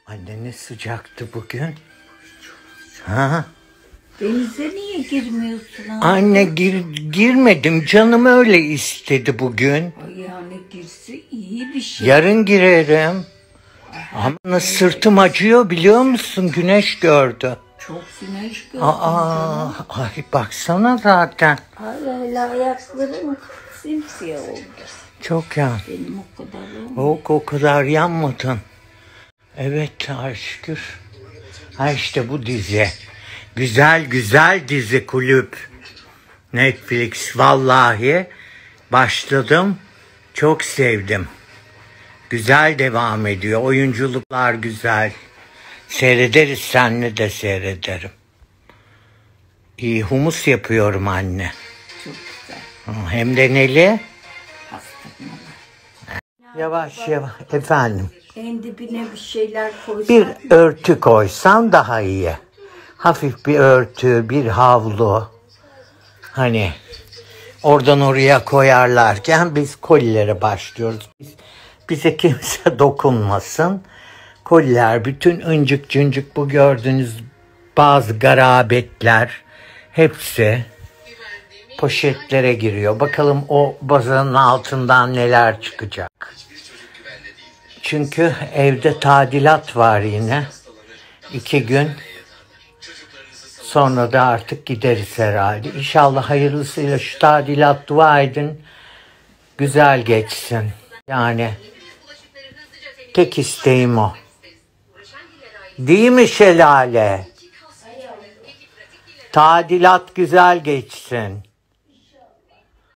Anne ne sıcaktı bugün. Ha? Denize niye girmiyorsun abi? Anne girmedim. Canım öyle istedi bugün. Ay yani girse iyi bir şey. Yarın girerim. Ama sırtım acıyor biliyor musun? Güneş gördü. Çok güneş gördüm Aa, ay baksana zaten. Ay ayaklarım simsiyah oldu. Çok yan. Benim o kadar olmadı. O kadar yanmadın. Evet şükür. Ha işte bu dizi. Güzel dizi Kulüp. Netflix vallahi başladım. Çok sevdim. Güzel devam ediyor. Oyunculuklar güzel. Seyrederiz, senle de seyrederim. İyi humus yapıyorum anne. Çok güzel. Hem de neli? Pastırmalı. Yavaş efendim. En dibine bir şeyler koysak. Bir örtü koysan daha iyi. Hafif bir örtü, bir havlu. Hani oradan oraya koyarlarken biz kolilere başlıyoruz. Bize kimse dokunmasın. Koliler, bütün incik cıncık bu gördüğünüz bazı garabetler hepsi poşetlere giriyor. Bakalım o bazanın altından neler çıkacak. Çünkü evde tadilat var yine. 2 gün. Sonra da artık gideriz herhalde. İnşallah hayırlısıyla şu tadilat, dua edin. Güzel geçsin. Yani tek isteğim o. Değil mi Şelale? Tadilat güzel geçsin.